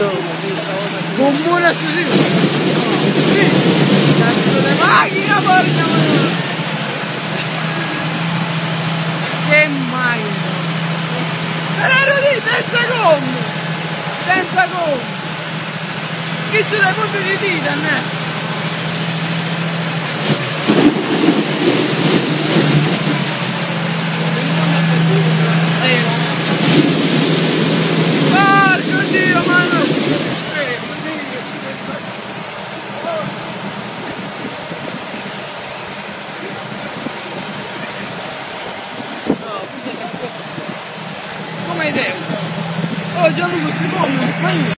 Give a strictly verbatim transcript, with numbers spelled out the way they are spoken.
Comune sì, sì, cazzo di macchina, porca miseria. Che macchina! Però lì, senza gomme! Senza gomme! Chi sono le punte di dita, ne? Porco Dio, mano! Come idea? Oh, Gianluca si muove!